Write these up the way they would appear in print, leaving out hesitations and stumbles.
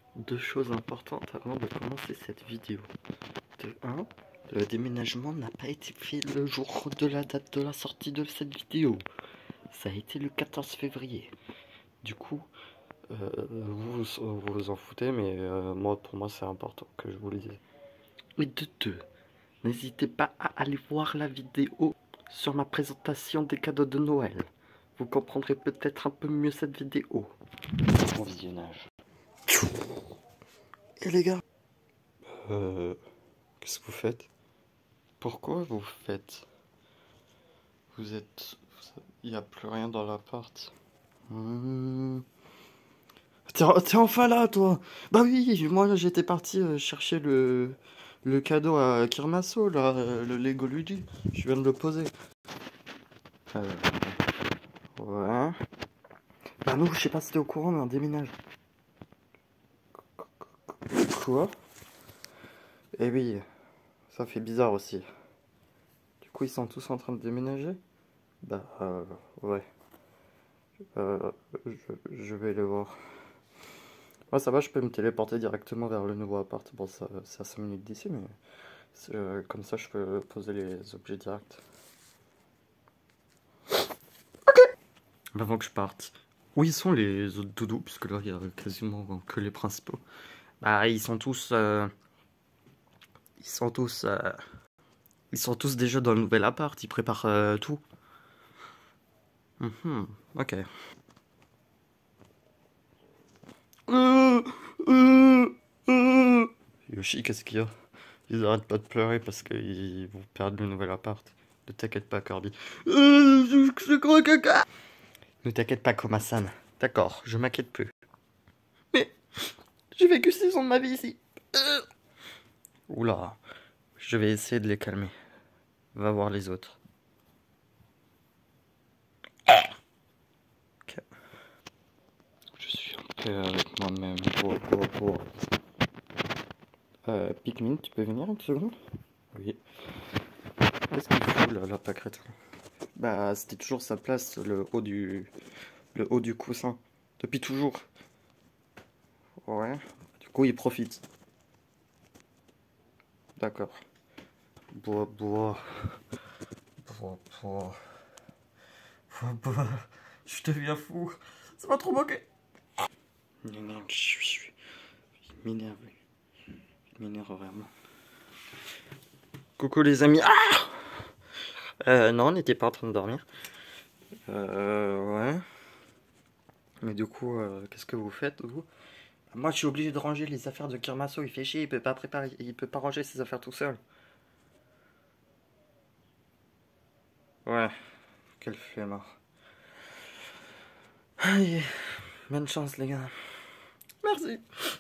Deux choses importantes avant de commencer cette vidéo. De 1, le déménagement n'a pas été fait le jour de la date de la sortie de cette vidéo. Ça a été le 14 février. Du coup, vous vous en foutez, mais pour moi c'est important que je vous le dise. Et de 2, n'hésitez pas à aller voir la vidéo sur ma présentation des cadeaux de Noël. Vous comprendrez peut-être un peu mieux cette vidéo. Bon visionnage. Et les gars, qu'est-ce que vous faites? Pourquoi vous faites? Vous êtes... Il n'y a plus rien dans l'appart. T'es enfin là, toi! Bah oui, moi j'étais parti chercher le cadeau à Kirmasso, là, le Lego Luigi. Je viens de le poser. Ouais. Bah nous, je sais pas si t'es au courant, mais on déménage. Quoi? Eh oui, ça fait bizarre aussi. Du coup, ils sont tous en train de déménager? Bah, ouais. Je vais le voir. Ouais, ça va, je peux me téléporter directement vers le nouveau appart. Bon, ça, c'est à 5 minutes d'ici, mais comme ça, je peux poser les objets directs. Ok. Bah, avant que je parte. Où ils sont les autres doudous? Puisque là, il y a quasiment que les principaux. Bah, ils sont tous... Ils sont tous déjà dans le nouvel appart. Ils préparent tout. Ok. Yoshi, qu'est-ce qu'il y a? Ils arrêtent pas de pleurer parce qu'ils vont perdre le nouvel appart. Ne t'inquiète pas, Corby. Je crois caca. Ne t'inquiète pas, Koma-san. D'accord, je m'inquiète plus. Mais j'ai vécu 6 ans de ma vie ici. Oula, je vais essayer de les calmer. Va voir les autres. Ok. Je suis en paix avec moi-même. Pikmin, tu peux venir une seconde? Oui. Qu'est-ce qu'il fout là, la pâquerette? Bah, c'était toujours sa place, le haut du coussin. Depuis toujours. Ouais. Du coup, il profite. D'accord. Bois. Je deviens fou. Ça m'a trop manqué. Il m'énerve. Il m'énerve vraiment. Coucou les amis. Non, on n'était pas en train de dormir. Ouais. Mais du coup, qu'est-ce que vous faites, vous? Moi, je suis obligé de ranger les affaires de Kirmasso. Il fait chier, il peut pas ranger ses affaires tout seul. Ouais, quel flemmard. Allez, bonne chance, les gars. Merci.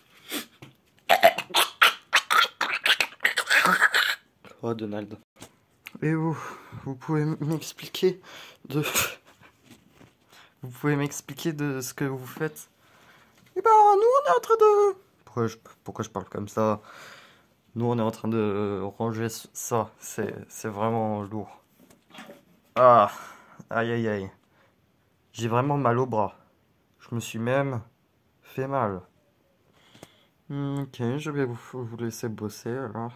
Oh, Donald. Et vous pouvez m'expliquer de... Vous pouvez m'expliquer de ce que vous faites? Eh ben, nous, on est en train de... Pourquoi je parle comme ça? Nous, on est en train de ranger ça. C'est vraiment lourd. Ah, aïe. J'ai vraiment mal au bras. Je me suis même fait mal. Ok, je vais vous laisser bosser alors.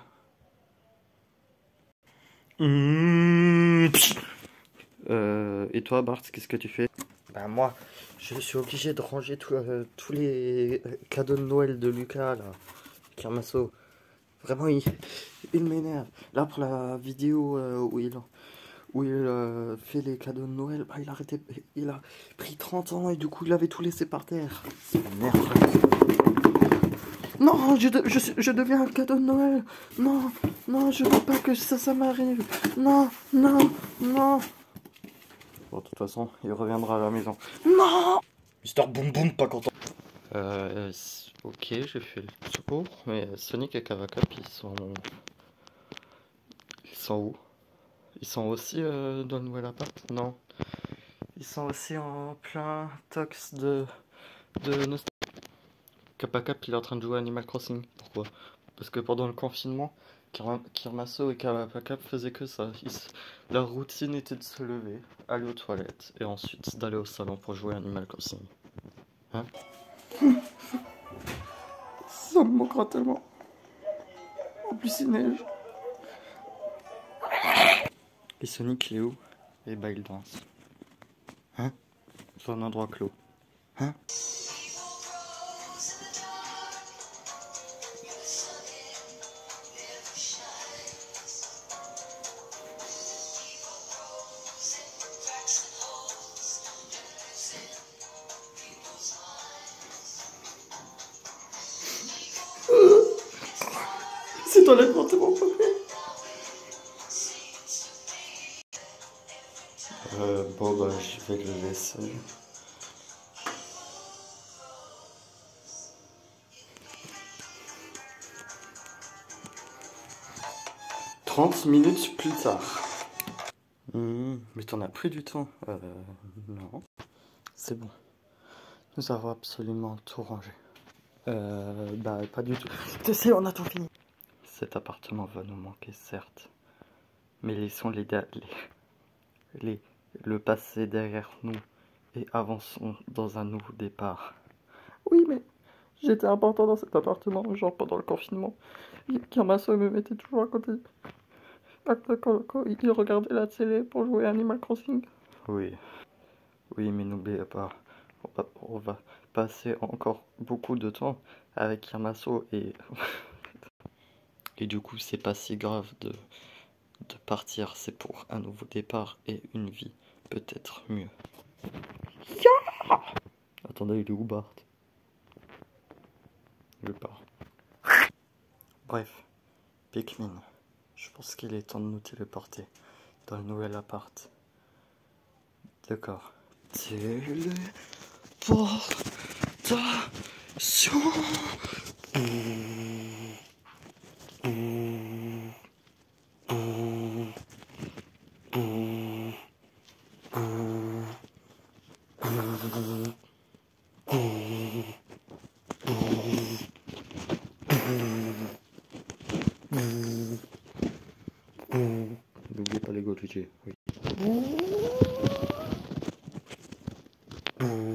Et toi, Bart, qu'est-ce que tu fais? Bah moi, je suis obligé de ranger tous les cadeaux de Noël de Lucas, là. Kirmasso. Vraiment, il m'énerve. Là, pour la vidéo où il fait les cadeaux de Noël, bah, il a pris 30 ans et du coup, il avait tout laissé par terre. C'est merde. Non, je deviens un cadeau de Noël. Non, je veux pas que ça m'arrive. Non. Bon, de toute façon, il reviendra à la maison. Non! Mister Boom Boom, pas content. Ok, j'ai fait le tour, mais Sonic et Cavacap, ils sont où? Ils sont aussi dans le nouvel appart? Non. Ils sont aussi en plein tox de nostalgie. Cavacap, il est en train de jouer à Animal Crossing. Pourquoi? Parce que pendant le confinement, Kirmasso et Cavacap faisaient que ça. Leur routine était de se lever, aller aux toilettes, et ensuite d'aller au salon pour jouer à Animal Crossing. Hein? Ça me manquera tellement. En plus, il neige. Et Sonic, il est où? Et bah, il danse. Hein? Sur un endroit clos. Hein? C'est dans l'appartement, papa. Bon, bah, je vais le laisser. « 30 minutes plus tard. Mais t'en as pris du temps. Non. C'est bon. Nous avons absolument tout rangé. Bah, pas du tout. Tu sais, on a tout fini. Cet appartement va nous manquer, certes. Mais laissons le passé derrière nous et avançons dans un nouveau départ. Oui, mais j'étais important dans cet appartement, genre pendant le confinement. Kirmaso me mettait toujours à côté. Quand il regardait la télé pour jouer à Animal Crossing. Oui, mais n'oubliez pas, on va passer encore beaucoup de temps avec Kirmaso et... et du coup, c'est pas si grave de partir, c'est pour un nouveau départ et une vie peut-être mieux. Yeah. Attendez, il est où Bart? Je pars. Bref, Pikmin, je pense qu'il est temps de nous téléporter dans le nouvel appart. D'accord. Téléportation. N'oubliez pas les Golgier, oui.